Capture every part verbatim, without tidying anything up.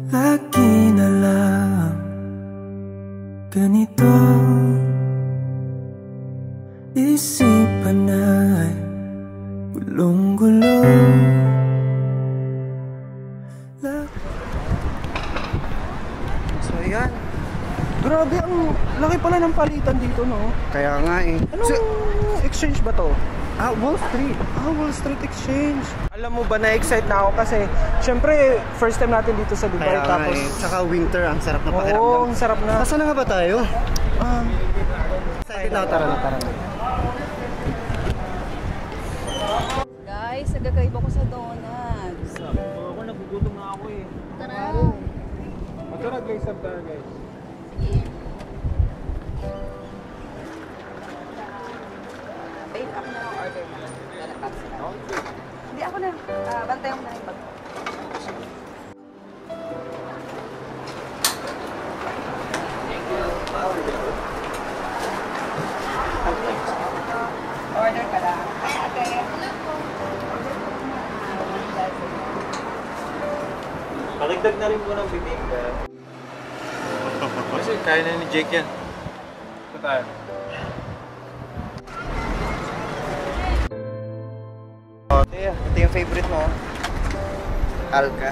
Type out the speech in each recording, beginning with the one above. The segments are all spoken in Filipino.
Lagi na lang ganito, isipan ay gulong-gulo. So yan. Grabe, ang laki pala ng palitan dito, no? Kaya nga eh. Anong So, exchange ba to? ah, Wall Street. Ah, Wall Street Exchange. Alam mo ba, na-excite na ako kasi syempre, first time natin dito sa Dubai. Kaya nga Tapos, eh. Tsaka winter, ang sarap na oo, pakiramdam. ang sarap na. Nasaan na nga ba tayo? Ah, Excited na, tara na, tara na. Guys, nagkakaib ako sa donuts. ako nagugutom na ako eh. Tara. Matara guys, sabta guys. Babe, ako na lang order na. Lalapap sila. Hindi, ako na. Uh, bantay mo na yung bag. Order ka lang. Ay, ate. Pakigdag na rin po ng bibingka. Kasi kaya na ni Jake yan. Ito tayo. Ito, ito yung favorite mo. Alka.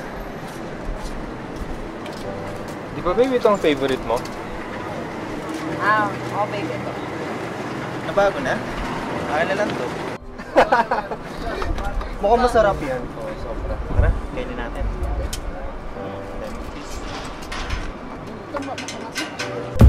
Di ba baby itong favorite mo? Ah, oh babe, ito. Nabago na? Akin na lang to. Mukhang masarap yan. Oo, sobra. Tara, kainin natin. Ito mo, baka masarap.